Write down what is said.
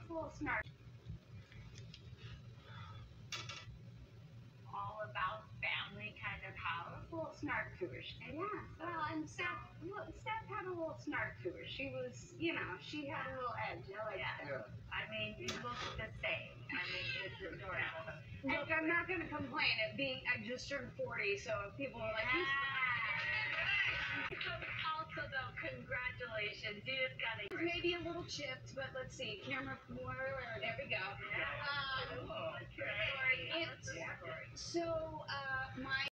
little snark. All about family kind of house. A little snark to her. Yeah. Well, and Steph had a little snark to her. She was, you know, she had a little edge. I like that. I mean, you look the same. I mean, it's adorable. Look, I'm not going to complain at being, I just turned 40, so if people are like, also though, congratulations. You just got it. Maybe a little chipped, but let's see. Camera 4, there we go. So, my